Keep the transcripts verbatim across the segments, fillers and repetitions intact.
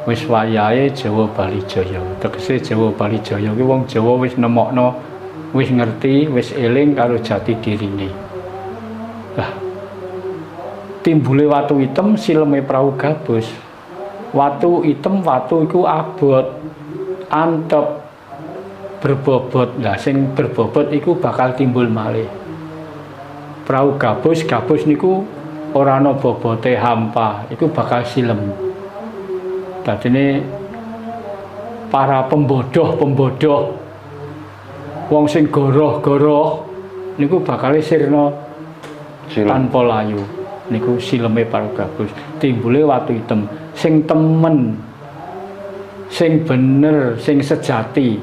wis wayahe Jawa Bali Jaya. Tegese Jawa Bali Jaya ki wong Jawa wis nemokno, wis ngerti, wis eling karo jati dirine. Lah timbule watu item sileme prau gabus. Watu item watu iku abot, antep, berbobot. Lah sing berbobot iku bakal timbul malih. Prau gabus, gabus niku ora ana bobote hampa, iku bakal silem. Dadine para pembodoh-pembodoh wong sing goroh-goroh niku bakal sirna tanpa layu. Niku sileme para gabus, timbule watu item sing temen, sing bener, sing sejati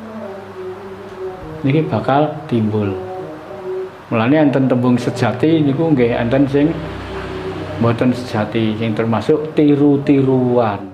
niki bakal timbul. Mulane enten tembung sejati niku nggih enten sing mboten sejati, sing termasuk tiru-tiruan.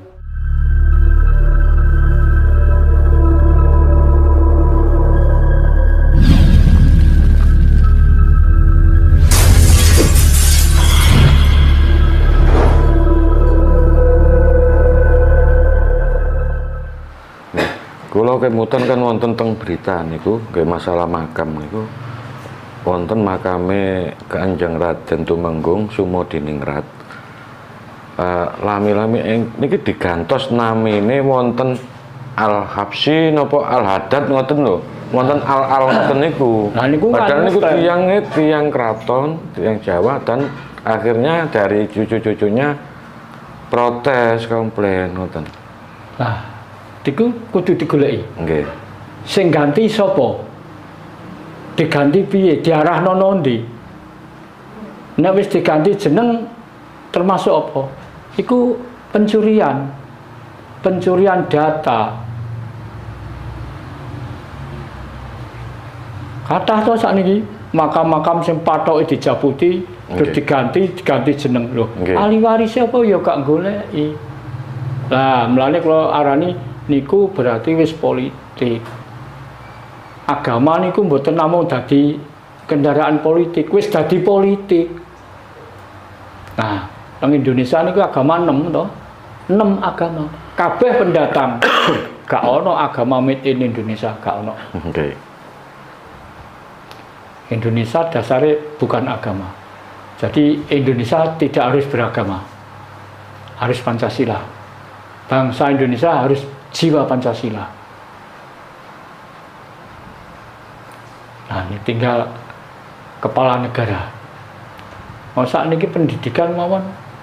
Kula kemutan kan wonten teng berita niku nggih masalah makam niku wonten makame Kanjeng Raden Tumenggung Sumodiningrat. Uh, lami-lami niki digantos namine wonten Al-Habsyi napa Al-Haddad ngoten lho. Wonten Al-Al ngoten niku. Nah niku padahal niku tiyang tiyang kraton, tiyang Jawa dan akhirnya dari cucu-cucunya protes komplain ngoten. Nah diku kudu digoleki. Nggih. Sing ganti sapa? Diganti piye? Diarahno ndi? Nek wis diganti jeneng termasuk apa? Iku pencurian. Pencurian data. Kathah to sakniki makam-makam sing pathoke dijabuti terus diganti diganti jeneng lho. Ahli waris apa ya gak goleki. Lah mlane kula arani niku berarti wis politik. Agama niku mboten namung dadi kendaraan politik, wis dadi politik. Nah, nang Indonesia niku agama enam to. enam agama. Kabeh pendatang. Gak ono agama made in Indonesia, gak ono. Oke. Okay. Indonesia dasarnya bukan agama. Jadi Indonesia tidak harus beragama. Harus Pancasila. Bangsa Indonesia harus jiwa Pancasila. Nah, ini tinggal kepala negara. Mau saat ini pendidikan mawon,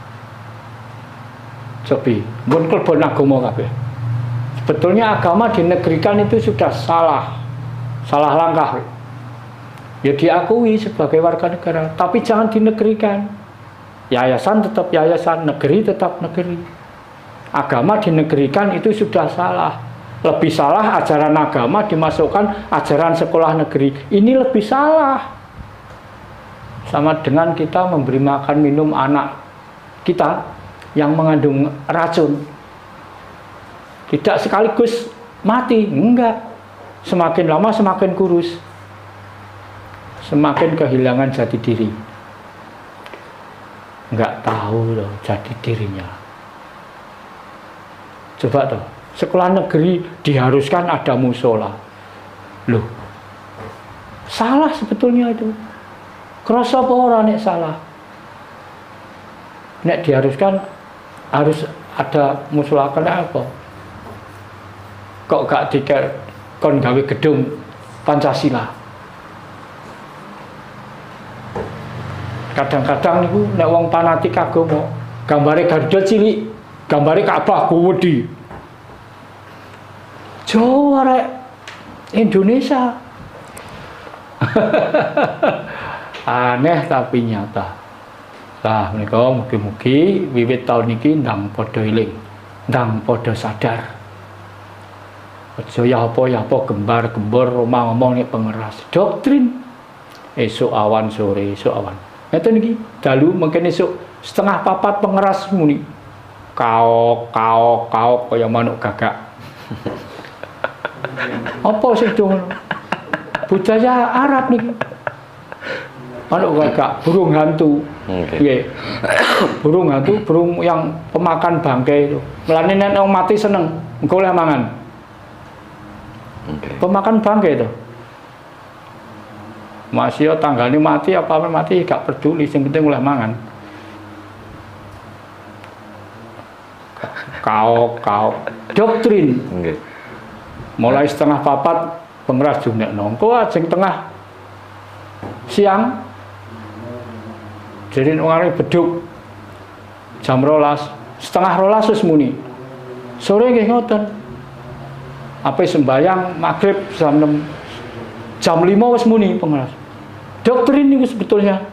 cobi, pun kelebon agama kabeh. Sebetulnya agama dinegerikan itu sudah salah, salah langkah. Ya diakui sebagai warga negara, tapi jangan dinegerikan. Yayasan tetap yayasan, negeri tetap negeri. Agama dinegerikan itu sudah salah. Lebih salah ajaran agama dimasukkan ajaran sekolah negeri. Ini lebih salah. Sama dengan kita memberi makan minum anak kita yang mengandung racun. Tidak sekaligus mati, enggak. Semakin lama semakin kurus. Semakin kehilangan jati diri. Enggak tahu loh jati dirinya. Coba toh, sekolah negeri diharuskan ada musola. Loh, salah sebetulnya itu. Kerasa apa orang nek salah? Nek diharuskan harus ada musola, kena apa? Kok gak diker kon gawe gedung Pancasila? Kadang-kadang niku nek wong fanatik agama, gambare Garuda cilik, gambare Ka'bah gede. Jawa rek Indonesia. Aneh tapi nyata. Lah menika mugi-mugi wiwit tahun iki ndang padha eling, ndang padha sadar. Aja ya apa ya apa gembar-gembor omah ngomong nek pengeras doktrin. Esuk awan sore, esuk awan. Ngeten iki dalu mungkin esuk setengah papat pengeras muni. Kaok kaok kaok kaya manuk gagak. Apa sih dong? Budaya Arab nih. Manuk gagak, burung hantu. Nggih. burung hantu, burung yang pemakan bangkai itu. Mulane nek wong mati seneng, engko oleh mangan. Okay. Pemakan bangkai itu. Masih tanggane mati apa mati gak peduli, sing penting oleh mangan. Kau kau doktrin. Okay. Mulai setengah papat pengeras jungekno. Engko ajeng tengah siang jadi wong beduk jam rolas, setengah rolas wis muni. Sore nggih ngoten. Apa sembayang maghrib jam enam, jam lima wis muni pengeras. Doktrin niku sebetulnya.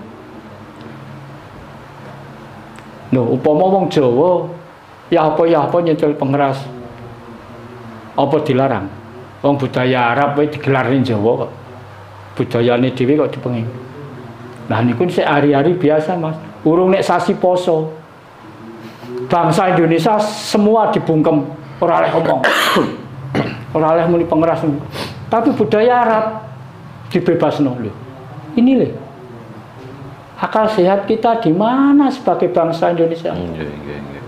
Loh, upama wong Jawa ya apa ya apa nyetel pengeras. Apa dilarang? Wong budaya Arab wae digelarin Jawa kok. Budayane dhewe kok dipenging. Nah niku sik hari-hari biasa, Mas. Urung nek sasi poso. Bangsa Indonesia semua dibungkem, ora oleh ngomong. Ora oleh muni pengeras. Tapi budaya Arab dibebasno lho. Ini lho. Akal sehat kita di mana sebagai bangsa Indonesia? Nggih, nggih, nggih.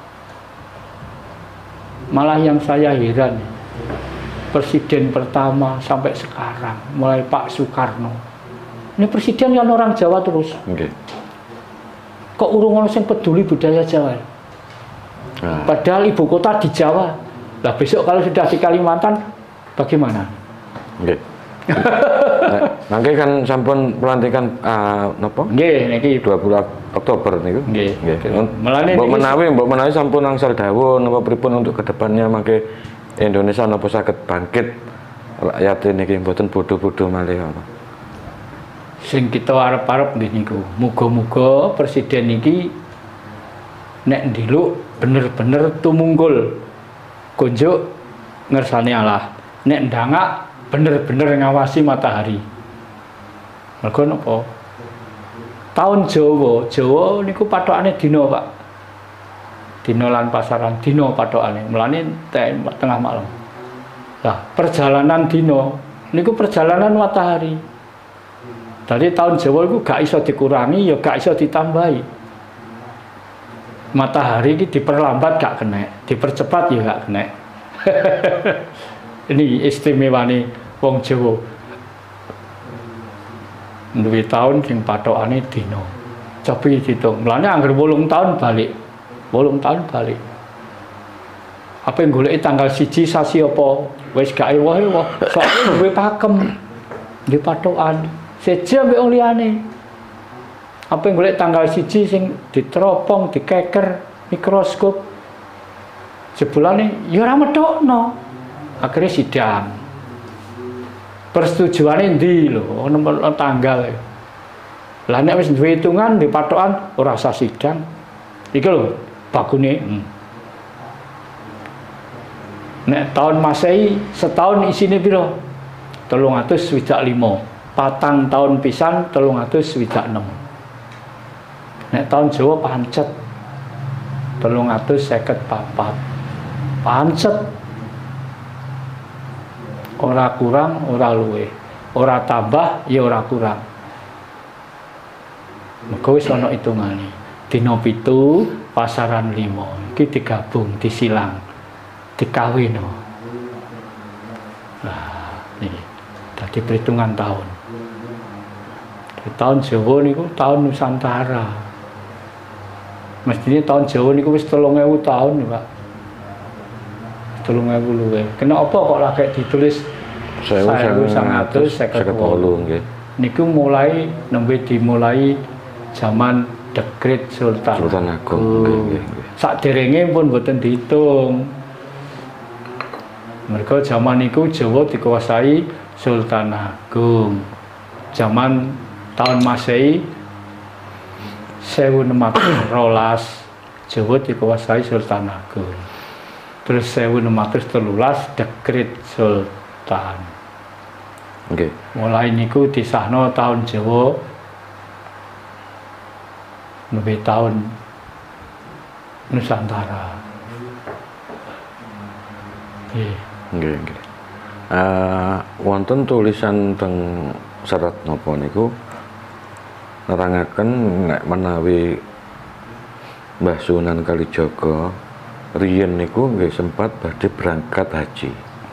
Malah yang saya heran, presiden pertama sampai sekarang, mulai Pak Soekarno. Ini presiden kan orang Jawa terus. Okay. Kok urung ono sing peduli budaya Jawa? Nah. Padahal ibu kota di Jawa. Lah besok kalau sudah di Kalimantan, bagaimana? Okay. Nah, nanti kan sampun pelantikan uh, napa? Nggih, niki dua puluh Oktober niku. Nggih. Nggih. Melane mbok menawi mbok menawi sampun angsal dawuh napa pripun untuk kedepannya mangke Indonesia napa saged bangkit rakyat niki mboten bodho-bodho malih apa. Sing kita arep-arep nggih niku. Muga-muga presiden niki nek ndelok bener-bener tumunggul kunjuk ngersane Allah. Nek ndangak bener-bener ngawasi matahari. Mergo napa? Tahun Jawa, Jawa niku pathokane dina, Pak. Dina lan pasaran, dina pathokane. Mulane tengah malam. Lah, perjalanan dina niku perjalanan matahari. Jadi tahun Jawa itu gak iso dikurangi, ya gak iso ditambahi. Matahari ini diperlambat gak kena, dipercepat ya gak kena. Ini istimewanya wong Jawa. Duwe tahun sing pathokane dina. Coba dihitung. Mulane angger wolung tahun balik. wolung tahun balik. Apa yang goleki tanggal siji sasi apa? Wis gak ewah-ewah. Soale duwe pakem. Duwe pathokan. Seja mbek wong liyane. Apa yang golek tanggal siji sing diteropong, dikeker, mikroskop. Jebulane ya ora metokno. Akhirnya sidang. Persetujuane ndi lho, nomor tanggal. Lah nek wis duwe hitungan di pathokan ora usah sidang. Iki lho bakune. Hmm. Nek tahun Masehi setahun isine piro? telung atus swidak lima. Patang tahun pisan telung atus swidak enam. Nek tahun Jawa pancet telung atus seket papat. Pancet. Ora kurang, ora luwih. Ora tambah, ya ora kurang. Maka wis ana hitungane. Dina pitu, pasaran lima. Iki digabung, disilang, dikawin. Nah, ini dadi perhitungan tahun. Di tahun Jawa niku tahun Nusantara. Mestinya tahun Jawa niku wis telung ewu tahun, Pak. telung ewu luwih. Kenapa kok lagi ditulis seribu sembilan ratus seket wolu? Niku mulai nembe dimulai zaman The Great Sultan, Sultan Agung. Sakderenge pun mboten dihitung. Mereka zaman niku Jawa dikuasai Sultan Agung. Zaman tahun Masehi seribu enam ratus dua belas Jawa dikuasai Sultan Agung. Terus seribu enam ratus tiga belas The Great Sultan. Okay. Mulai niku disahno tahun Jawa lebih tahun Nusantara. Nggih. Nggih, nggih. Eh wonten tulisan teng serat napa niku nerangaken nek menawi Mbah Sunan Kalijaga riyen niku nggih sempat badhe berangkat haji.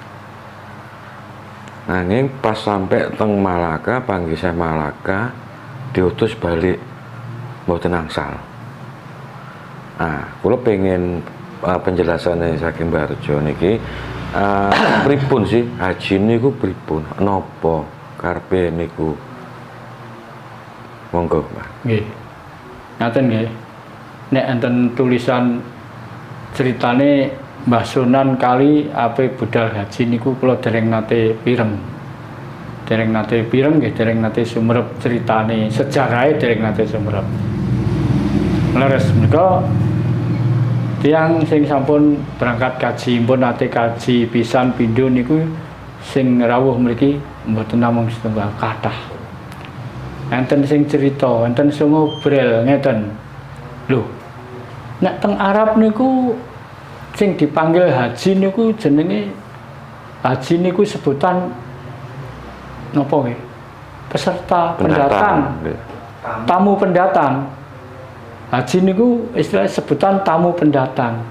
Nanging pas sampai teng Malaka, Panggesah Malaka diutus balik mboten angsal. Ah, kula pengen uh, penjelasannya saking Mbah Rejo niki uh, pripun sih haji niku pripun? Napa karepe niku? Monggo, Mbah. Nggih. Ngaten nggih. Nek enten tulisan ceritane Mbah Sunan kali ape budal haji niku kula dereng nate pireng. Dereng nate pireng nggih, dereng nate sumerep ceritane, sejarahe dereng nate sumerep. Leres menika tiyang sing sampun berangkat kaji pun nate kaji pisan pindho niku sing rawuh mriki mboten namung setunggal kathah. Enten sing cerita, enten sing ngobrol ngeten. Lho, nek teng Arab niku sing dipanggil haji niku jenenge haji niku sebutan napa nggih? Peserta pendatang. pendatang. Tamu pendatang. Haji niku istilah sebutan tamu pendatang.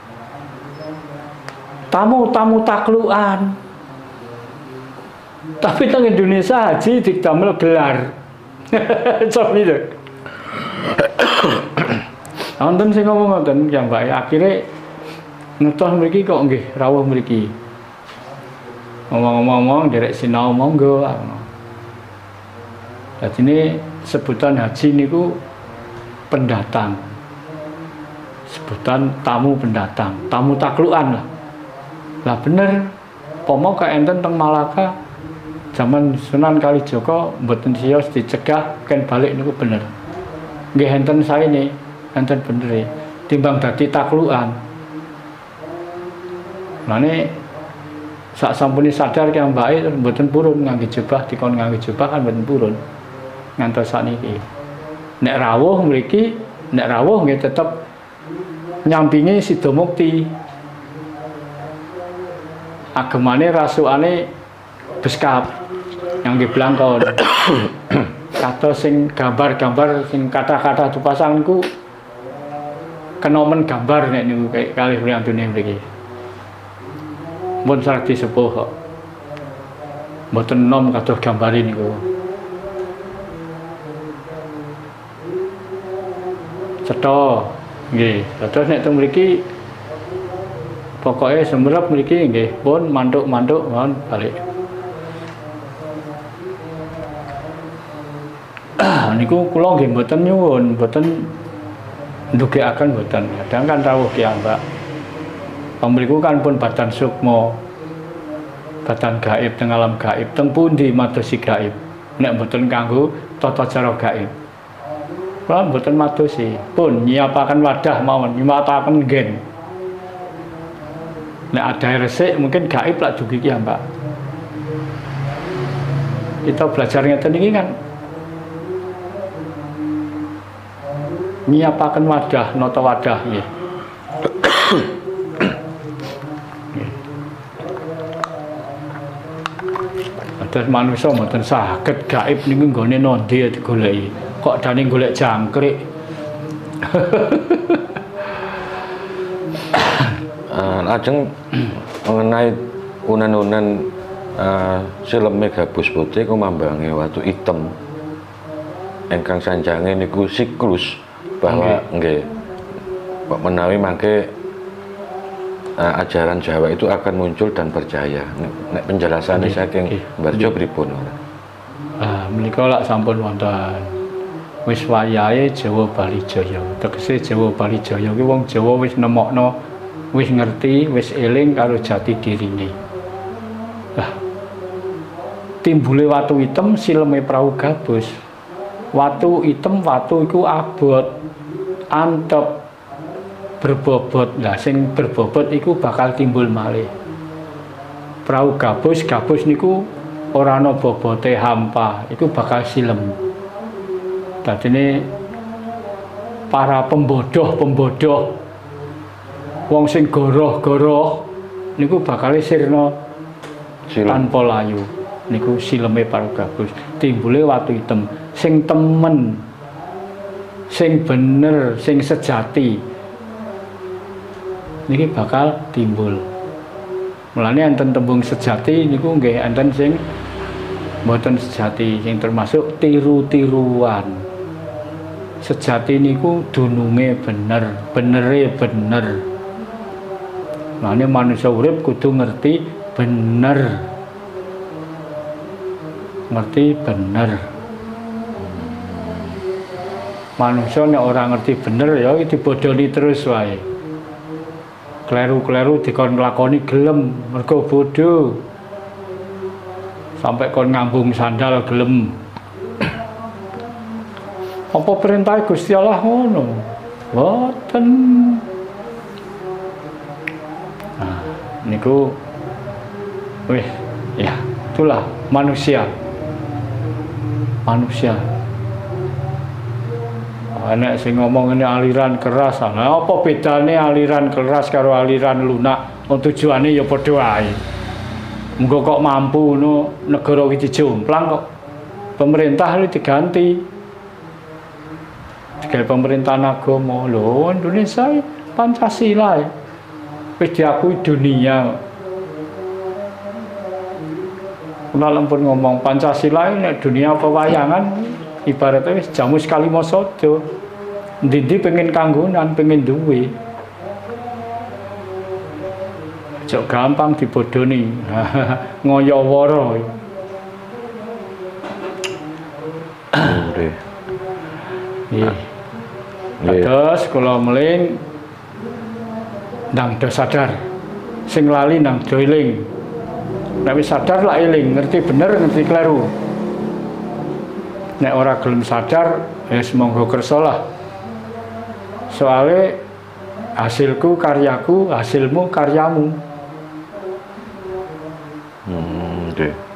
Tamu-tamu taklukan. Tapi teng Indonesia haji didamel gelar. Coba itu. Wonten sing ngomong ngoten ya Mbak, akhire ngetos mriki kok nggih rawuh mriki. Ngomong-ngomong derek sinau monggo. Dadine sebutan haji niku pendatang, sebutan tamu pendatang, tamu taklukan lah. Lah bener, pomo ke enten teng Malaka, zaman Sunan Kalijaga mboten siyos dicegah ken balik niku bener. Nggih enten saene, enten bener timbang dadi taklukan. Lane sak sampune sadar ki mbake mboten purun ngangge jubah, dikon ngangge jubah kan mboten purun. Ngantos sakniki. Nek rawuh mriki, nek rawuh nggih tetep nyampingi Sida Mukti. Agemane rasukane beskap yang diblangkon. Kados sing gambar-gambar sing kata-kata dipasang niku kenomen gambar nek niku kalih priyantune mriki. Mun sareng disepuh kok. Mboten nom kados gambare niku. Cetha nggih, terus nek teng mriki pokoke semerep mriki nggih pun mantuk-mantuk mawon balik. Niku kula nggih mboten nyuwun, mboten ndugekaken mboten. Kadang kan rawuh piyambak. Pamriku kan pun badan sukma. Badan gaib teng alam gaib teng pundi madosi gaib. Nek mboten kanggo tata cara gaib. Kula mboten madosi, pun nyiapaken wadah mawon, nyimataken nggen. Nek ada resik mungkin gaib lak dugi ki Mbak. Kita belajar ngeten iki kan nyiapaken wadah, nata wadah nggih. Terus manusia mboten saged gaib niku nggone nondi digoleki. Kok dane golek jangkrik. uh, Lajeng mengenai unan-unan uh, sileme gabus putih kumambange watu item ingkang sanjange niku siklus bahwa nggih okay. Menawi mangke uh, ajaran Jawa itu akan muncul dan berjaya. Nek penjelasannya okay. Saking Mbah Rejo pripun? Ah, menika lak sampun wonten wis wayahe Jawa Bali Jaya. Tegese Jawa Bali Jaya ki wong Jawa wis nemokno, wis ngerti, wis eling karo jati dirine. Lah timbule watu item sileme prau gabus. Watu item watu iku abot, antep, berbobot. Lah sing berbobot iku bakal timbul malih. Prau gabus, gabus niku ora ana bobote hampa, iku bakal silem. Dadine para pembodoh-pembodoh wong sing goroh-goroh niku bakal sirna tanpa layu. Niku sileme para gabus, timbule watu item sing temen sing bener, sing sejati niki bakal timbul. Mulane enten tembung sejati niku nggih enten sing mboten sejati, sing termasuk tiru-tiruan. Sejati niku dununge bener, benere bener. Mulane manusia urip kudu ngerti bener. Ngerti bener. Manusia nek ora ngerti bener ya dibodoni terus wae. Kleru-kleru dikon lakoni gelem mergo bodoh. Sampai kon ngambung sandal gelem. Apa perintah Gusti Allah ngono? Mboten. Nah, niku wih, ya, itulah manusia. Manusia. Enek sing ngomong ini aliran keras, nah, apa bedane aliran keras karo aliran lunak? Oh, tujuane ya padha wae. Engko kok mampu no negara iki jomplang kok. Pemerintah ini diganti. Digawe pemerintahan agama. Lho, Indonesia Pancasila. Wis diakui dunia. Kula lempun ngomong Pancasila ini dunia pewayangan. Ibaratnya wis jamu sekali mosodo. Ndi-ndi pengen kanggonan, pengen duwe. Jok gampang dibodoni. Ngoyo woro. Nggih. Nggih. Terus kula meling ndang do sadar. Sing lali ndang do eling. Nek wis sadar lak eling, ngerti bener, ngerti kleru. Nek ora gelem sadar, ya semonggo kersa lah. Soale hasilku karyaku, hasilmu karyamu. Hmm, okay.